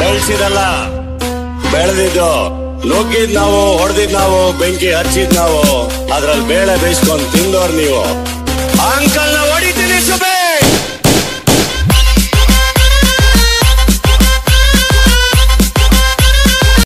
ಬೆಳ್ಸಿದಲ್ಲ ಬೆಳೆದಿದ್ದು, ನುಗ್ಗಿದ್ ನಾವು, ಹೊಡೆದಿದ್ ನಾವು, ಬೆಂಕಿ ಹಚ್ಚಿದ್ ನಾವು, ಅದ್ರಲ್ಲಿ ಬೇಳೆ ಬೇಯಿಸ್ಕೊಂಡ್ ತಿಂದೋರ್ ನೀವು.